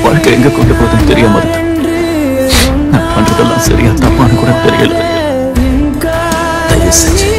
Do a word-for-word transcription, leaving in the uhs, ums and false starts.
வாழ்க்கை எங்க கொண்டு போகுதுன்னு தெரியாம இருக்கு. நான் பண்றதெல்லாம் சரியா தப்பான்னு கூட தெரியல. தயவு செஞ்சு